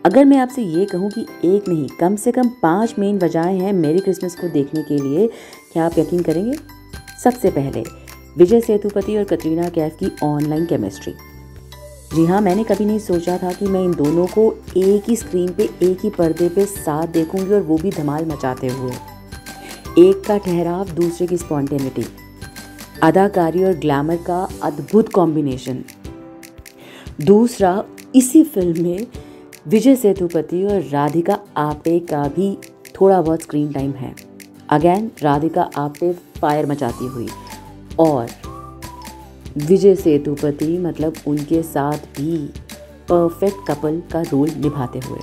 अगर मैं आपसे ये कहूँ कि एक नहीं कम से कम 5 मेन वजहें हैं मेरी क्रिसमस को देखने के लिए, क्या आप यकीन करेंगे? सबसे पहले विजय सेतुपति और कटरीना कैफ की ऑनलाइन केमिस्ट्री। जी हाँ, मैंने कभी नहीं सोचा था कि मैं इन दोनों को एक ही स्क्रीन पे, एक ही पर्दे पे साथ देखूंगी, और वो भी धमाल मचाते हुए। एक का ठहराव, दूसरे की स्पॉन्टेनिटी, अदाकारी और ग्लैमर का अद्भुत कॉम्बिनेशन। दूसरा, इसी फिल्म में विजय सेतुपति और राधिका आप्टे का भी थोड़ा बहुत स्क्रीन टाइम है। अगेन राधिका आप्टे फायर मचाती हुई, और विजय सेतुपति मतलब उनके साथ भी परफेक्ट कपल का रोल निभाते हुए।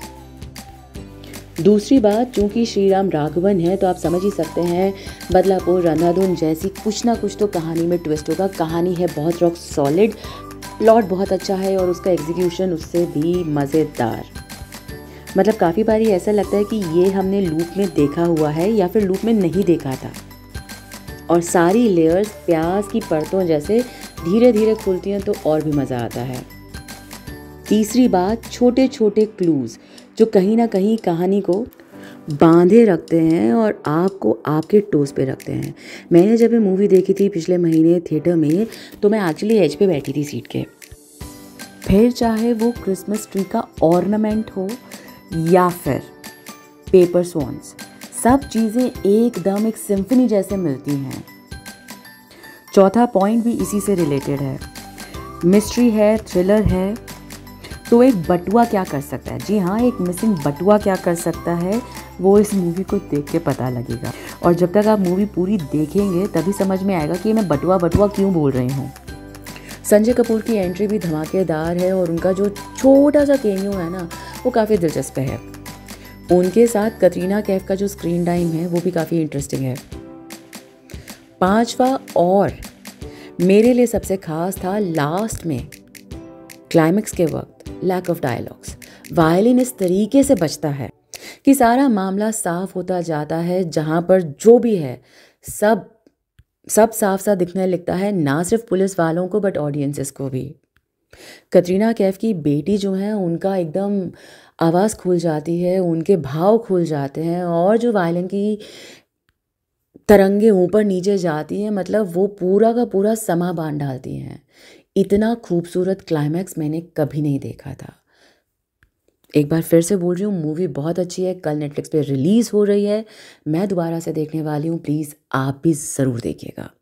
दूसरी बात, चूंकि श्रीराम राघवन है तो आप समझ ही सकते हैं बदलापुर, अंधाधुन जैसी कुछ ना कुछ तो कहानी में ट्विस्ट होगा। कहानी है बहुत रॉक सॉलिड, प्लॉट बहुत अच्छा है और उसका एग्जीक्यूशन उससे भी मज़ेदार। मतलब काफ़ी बारी ऐसा लगता है कि ये हमने लूप में देखा हुआ है या फिर लूप में नहीं देखा था, और सारी लेयर्स प्याज की परतों जैसे धीरे धीरे खुलती हैं तो और भी मज़ा आता है। तीसरी बात, छोटे छोटे क्लूज़ जो कहीं ना कहीं कहानी को बांधे रखते हैं और आपको आपके टोस पे रखते हैं। मैंने जब ये मूवी देखी थी पिछले महीने थिएटर में, तो मैं एक्चुअली एज पे बैठी थी सीट के। फिर चाहे वो क्रिसमस ट्री का ऑर्नामेंट हो या फिर पेपर स्वॉन्स, सब चीज़ें एकदम एक सिम्फनी जैसे मिलती हैं। चौथा पॉइंट भी इसी से रिलेटेड है, मिस्ट्री है, थ्रिलर है। तो एक बटुआ क्या कर सकता है? जी हाँ, एक मिसिंग बटुआ क्या कर सकता है, वो इस मूवी को देख के पता लगेगा। और जब तक आप मूवी पूरी देखेंगे तभी समझ में आएगा कि मैं बटुआ बटुआ क्यों बोल रही हूँ। संजय कपूर की एंट्री भी धमाकेदार है, और उनका जो छोटा सा केमियो है ना, वो काफ़ी दिलचस्प है। उनके साथ कटरीना कैफ का जो स्क्रीन टाइम है वो भी काफ़ी इंटरेस्टिंग है। पांचवा और मेरे लिए सबसे खास था लास्ट में क्लाइमेक्स के वक्त लैक ऑफ डायलॉग्स। वायलिन इस तरीके से बजता है कि सारा मामला साफ होता जाता है, जहाँ पर जो भी है सब साफ सा दिखने लगता है, ना सिर्फ पुलिस वालों को बट ऑडियंसेस को भी। कटरीना कैफ की बेटी जो है, उनका एकदम आवाज़ खुल जाती है, उनके भाव खुल जाते हैं, और जो वायलिन की तरंगे ऊपर नीचे जाती हैं, मतलब वो पूरा का पूरा समा बांध डालती हैं। इतना खूबसूरत क्लाइमैक्स मैंने कभी नहीं देखा था। एक बार फिर से बोल रही हूँ, मूवी बहुत अच्छी है, कल नेटफ्लिक्स पे रिलीज़ हो रही है, मैं दोबारा से देखने वाली हूँ। प्लीज़ आप भी ज़रूर देखिएगा।